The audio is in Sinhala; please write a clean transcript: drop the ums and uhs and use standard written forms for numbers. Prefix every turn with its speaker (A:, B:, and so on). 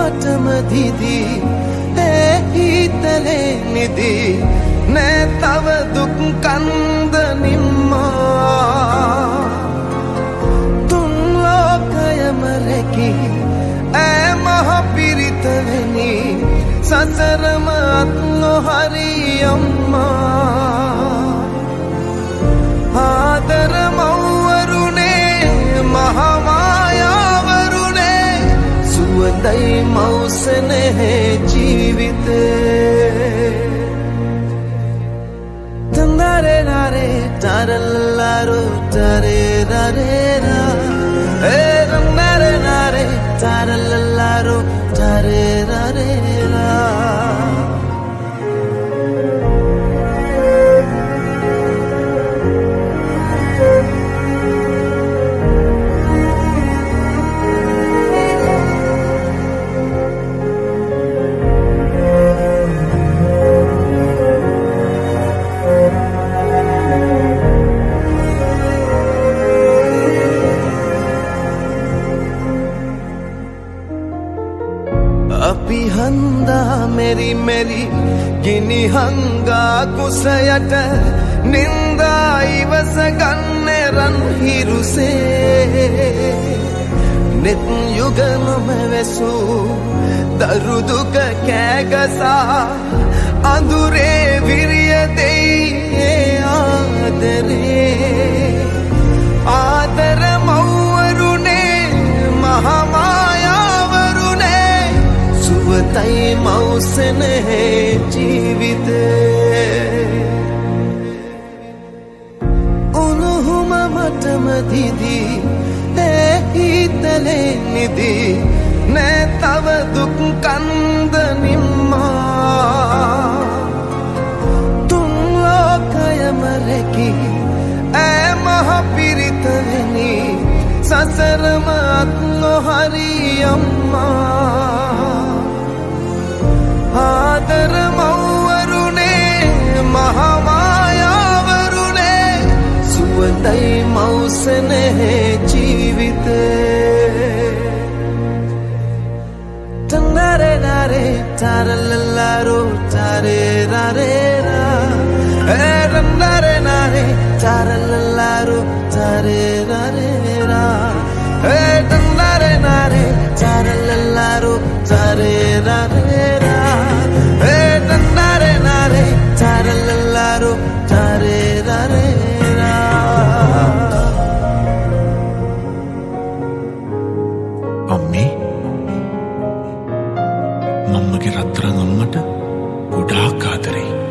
A: මටම දිදී ඒ හිතලේ නිදී නෑ තව දුක් කන්ද නිම්මා තුන් ලෝකයම රැකි ඈ මහ පිරිතවෙනි සසරම අත් නොහරි අම්මා ආදර මව්වරුනේ මහා මායාවරුනේ සුවඳයි මෞසනේ ජීවිතේ තන්දරේ නාරේ තරල්ලාරු තරේ රරේ रा ඒ රන්නරේ නාරේ තරල්ලාරු තරේ රරේ रा අපි හංදා මෙරි මෙරි ගිනි හංගා කුසයට නින්දා ඉවස ගන්නේ රන් හිරුසේ නෙත් යුග නොමැවසු දරු දුක කෑගසා අඳුරේ විරිය දෙයි ආදරේ ආදර මව්වරුනේ මහා सुवताई मौसने जीविते उन्हुम मटम दीदी ए हितले निदी ने तव दुख कंद निम्मा तुम लोकयम रेकी ए महापीरितवेनी ससरम अत्नो हरि अम्मा ආදර මව්වරුනේ මහා මායාවරුනේ සුවඳයි මෞසනේ ජීවිතේ තන්නරේ නාරේ තරල්ලාරු තරේ රරේ रा ඒ රන්නරේ නාරේ තරල්ලාරු තරේ රරේ रा ඒ තන්නරේ නාරේ තරල්ලාරු තරේ රරේ रा
B: අම්මේ මම්මගේ රත්තරන් අම්මට ගොඩාක් ආදරේ